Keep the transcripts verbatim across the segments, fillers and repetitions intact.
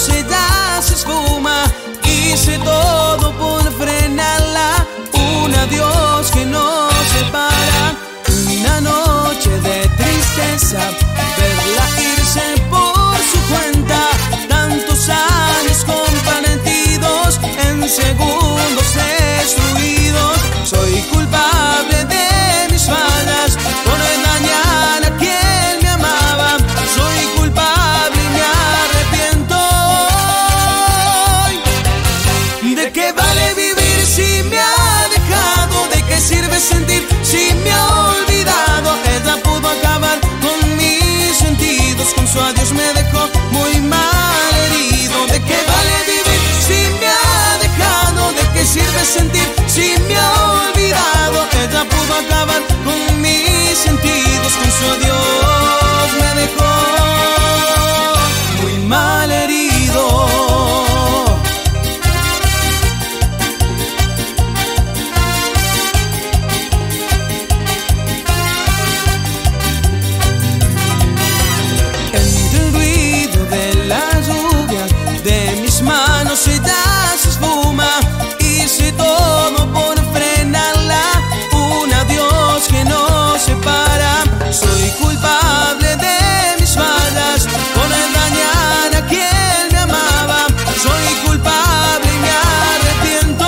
manos ella se esfuma. Hice todo por frenarla, un adiós que nos separa. Una noche de tristeza, verla irse por su cuenta. Tantos años compartidos, en segundos destruidos. Soy culpable de mis fallas, por dañar a quien me amaba. Soy culpable y me arrepiento hoy. ¿De qué vale vivir si me ha dejado? ¿De qué sirve sentir si me ha olvidado? Ella pudo acabar con mis sentidos, con su adiós me dejó muy mal herido. ¿De qué vale vivir si me ha dejado? ¿De qué sirve sentir si me ha olvidado? Ella pudo acabar con mis sentidos, con su adiós me dejó muy mal herido. Manos ella se esfuma. Hice todo por frenarla, un adiós que nos separa. Soy culpable de mis fallas, por dañar a quien me amaba. Soy culpable y me arrepiento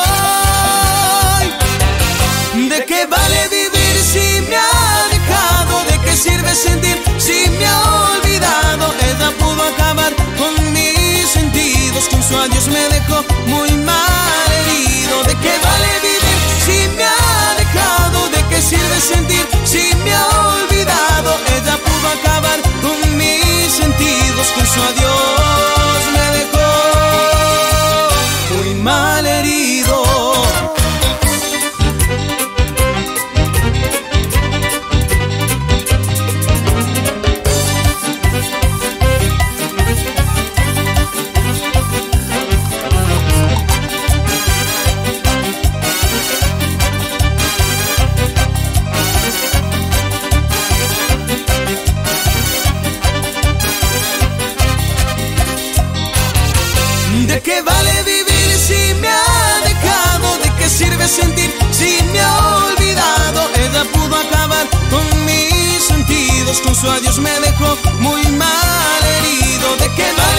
hoy. ¿De qué vale vivir si me ha dejado? ¿De qué sirve sentir si me ha olvidado? Ella pudo acabar con mis sentidos, con su adiós me dejó muy mal herido. ¿De qué vale vivir si me ha dejado? ¿De qué sirve sentir si me ha olvidado? Ella pudo acabar con mis sentidos, con su adiós me dejó muy mal herido. ¿De qué vale vivir si me ha dejado? ¿De qué sirve sentir si me ha olvidado? Ella pudo acabar con mis sentidos, con su adiós me dejó muy mal herido. ¿De qué vale